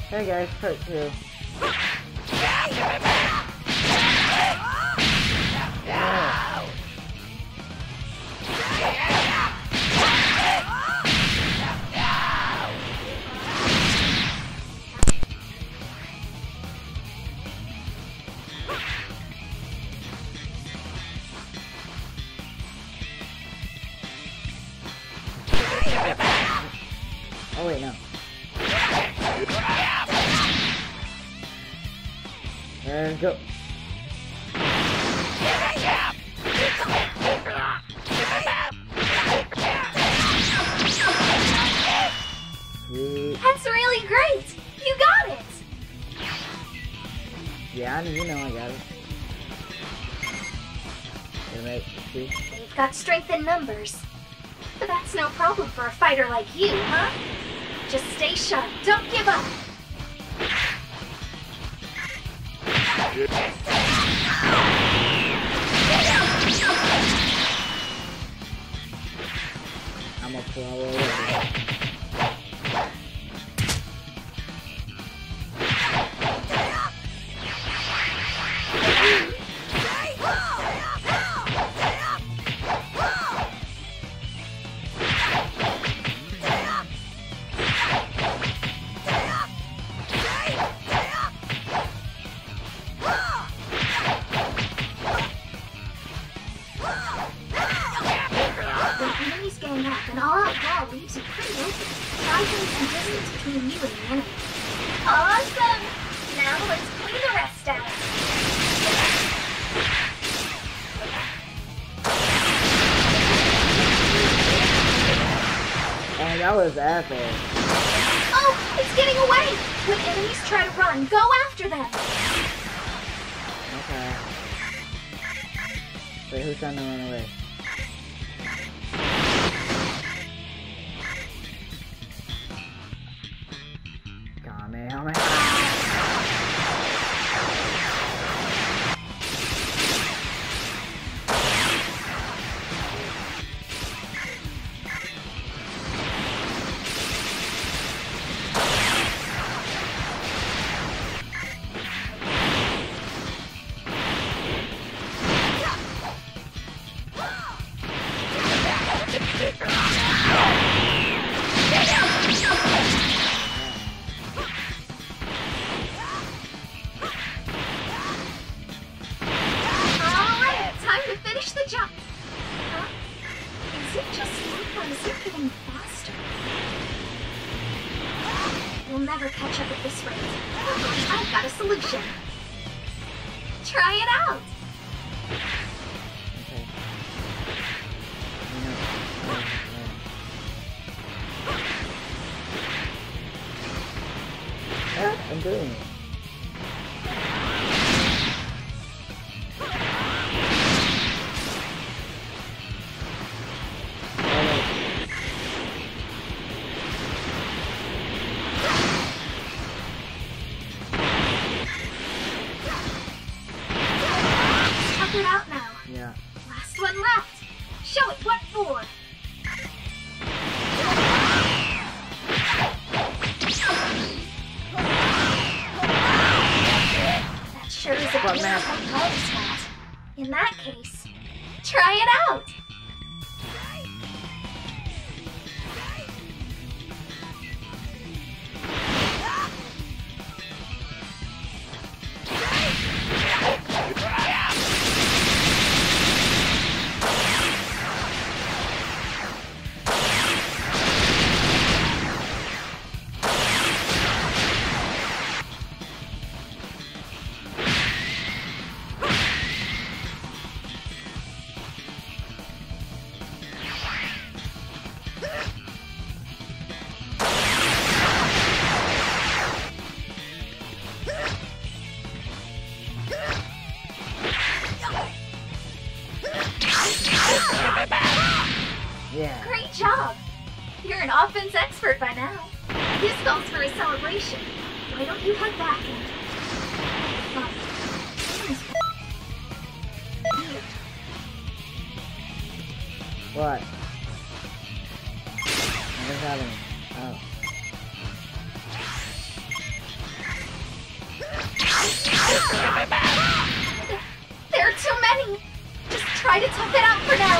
Hey guys, part 2. Oh wait, no. And go. That's really great! You got it! Yeah, you know I got it. Right, see? You've got strength in numbers. But that's no problem for a fighter like you, huh? Just stay sharp, don't give up! I'm a pro already. An all-out brawl leaves you pretty open. Try putting some distance between you and the enemy. Awesome! Now let's clean the rest out. Oh, that was epic. Oh, it's getting away! When enemies try to run, go after them! Okay. Wait, who's trying to run away? We'll never catch up at this rate. I've got a solution. Try it out. Okay. Yeah, I'm doing it. Out now. Yeah. Last one left. Show it what for. That sure is a What big map? spot. In that case, try it out. Yeah. Great job! You're an offense expert by now. This calls for a celebration. Why don't you head back and... Fun. Weird. What? What's happening? Oh. There are too many. Just try to tough it out for now.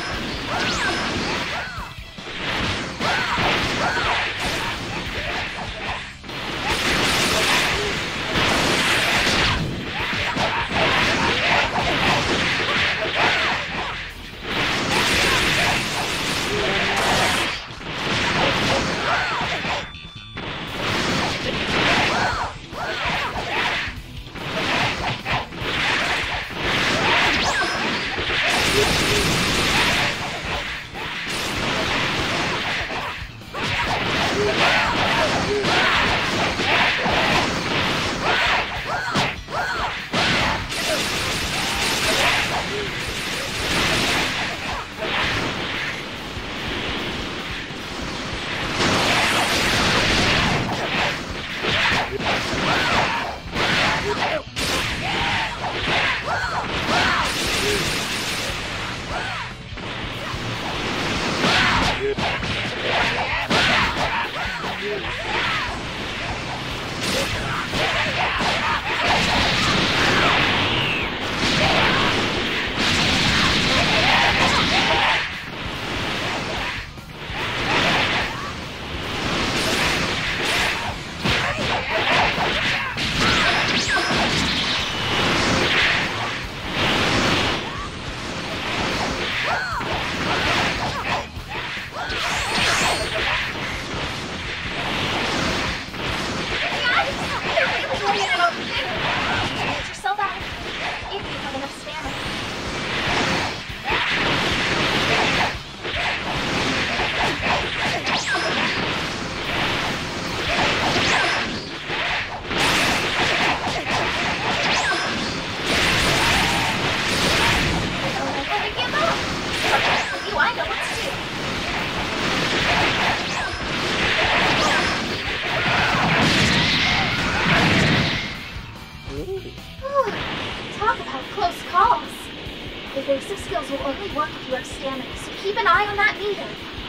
Talk about close calls. Evasive skills will only work if you have stamina, so keep an eye on that meter.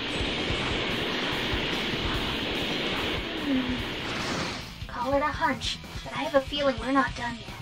Call it a hunch, but I have a feeling we're not done yet.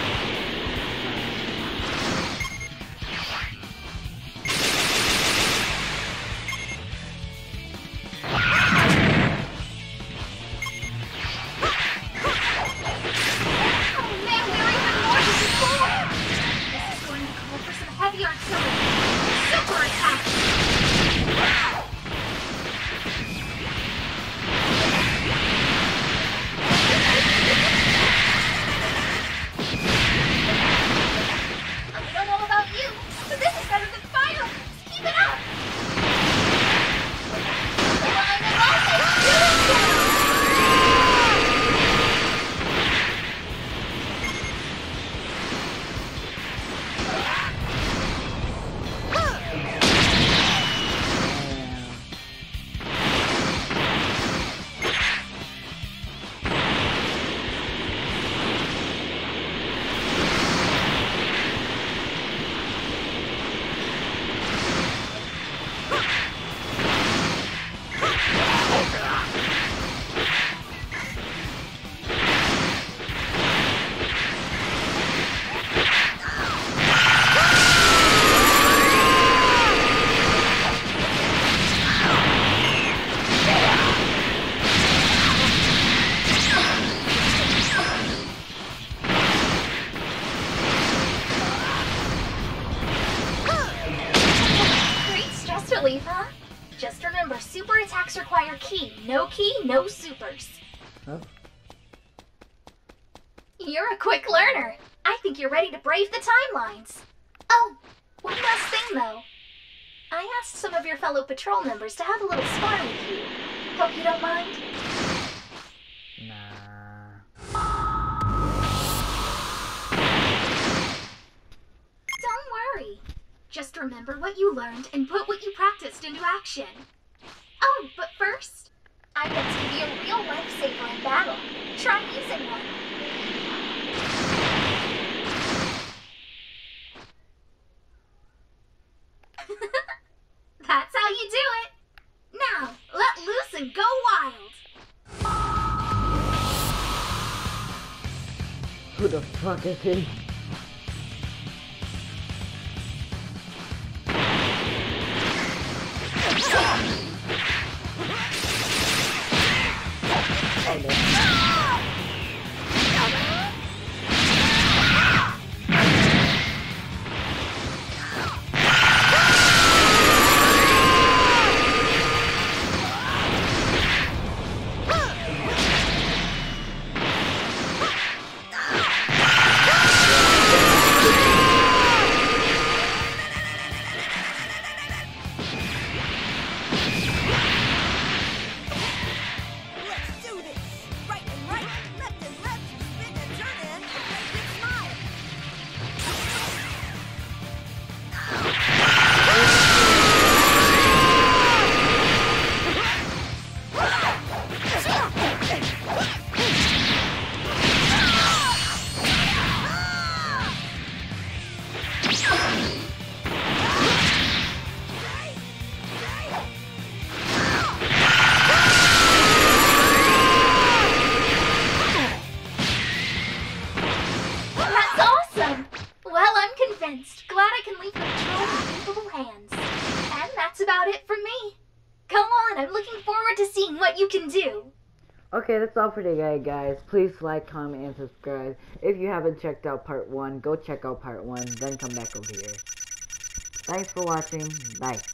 Huh? Just remember, super attacks require key. No key, no supers. Huh? You're a quick learner. I think you're ready to brave the timelines. Oh, one last thing though. I asked some of your fellow patrol members to have a little spar with you. Hope you don't mind? Nah. Don't worry. Just remember what you learned and put what you practiced into action. Oh, but first, I bet to be a real lifesaver in battle. Try using one. That's how you do it. Now, let loose and go wild. Who the fuck is he? Oh, no. Glad I can leave the control in capable hands. And that's about it from me. Come on, I'm looking forward to seeing what you can do. Okay, that's all for today, guys. Please like, comment, and subscribe. If you haven't checked out part 1, go check out part 1, then come back over here. Thanks for watching. Bye.